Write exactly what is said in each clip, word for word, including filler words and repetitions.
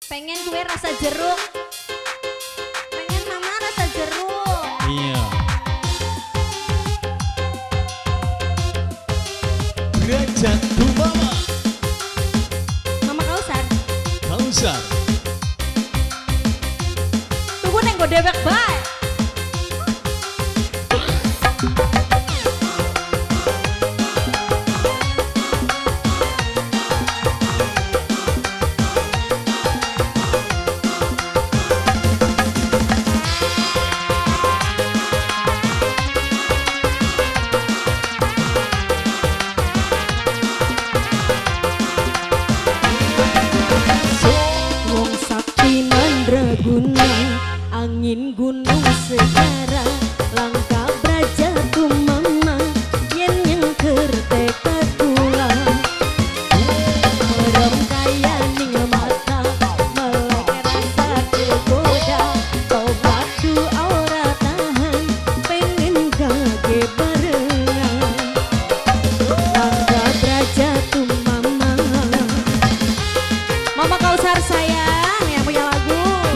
Pengen kue rasa jeruk. Pengen mama rasa jeruk. Iya. Derajat Mama. Mama Kausar. Kausar. Tunggu neng gue dewek bae. Angin gunung segara langkah braja tu mama yen nyengker tekad kula merem kaya ning mata melek rasa kegoda tobat doa ora tahan pengen kage barengan langkah braja tu mama. Mama Kausar sayang yang punya lagu.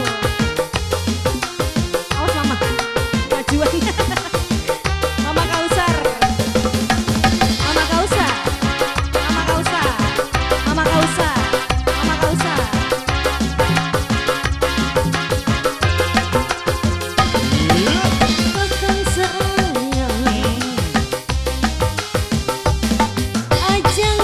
Mama Kausar, Mama Kausar, Mama Kausar, Mama Kausar, Mama Kausar. Kakang sayang ajang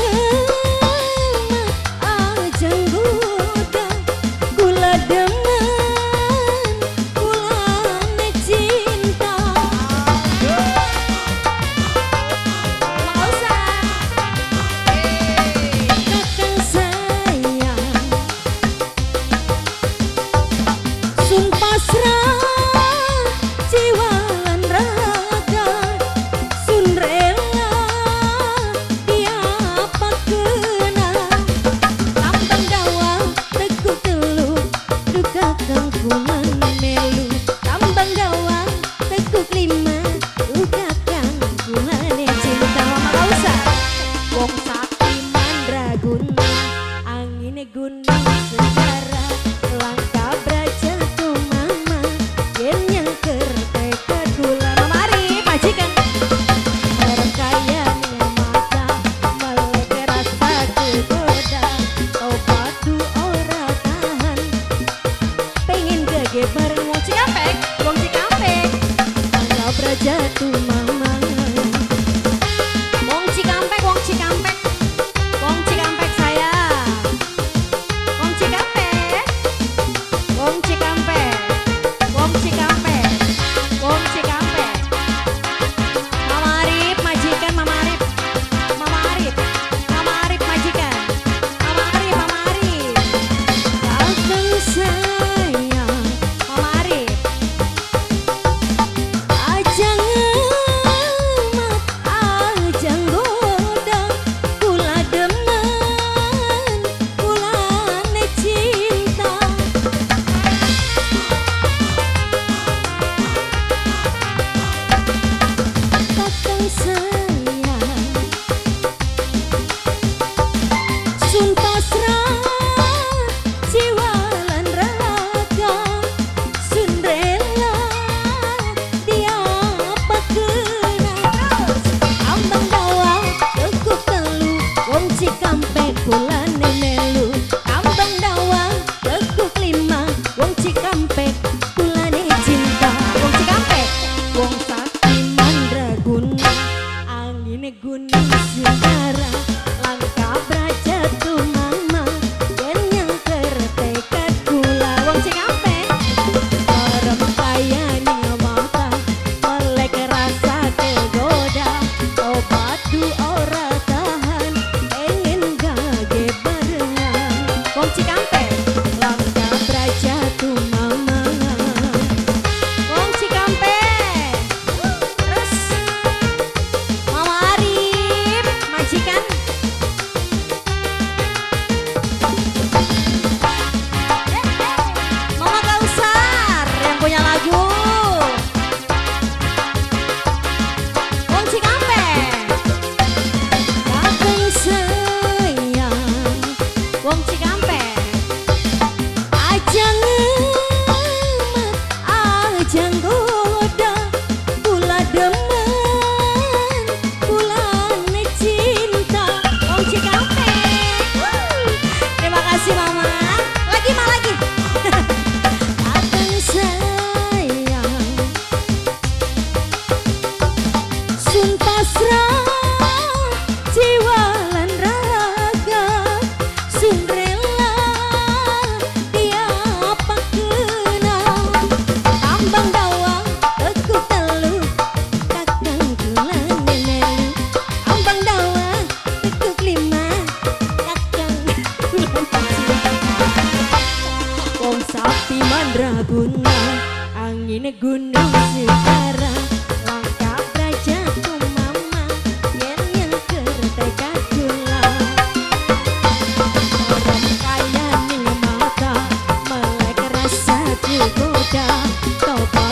ajang goda kula dengan kula cinta. Kakang sayang sun pasrah jiwa lan raga sun rela diapa kena tambang dawa teguk telu duka kang kuman melu tambang dawa teguk lima duka kang kuman cinta. Mama Kausar, Wong sakti mandraguna angin gunung segara langkah braja tu mama wong sapi mandraguna angin gunung sekarang langkah derajatku mama yen yang kertek kula orang kaya ning mata melek rasa digoda topa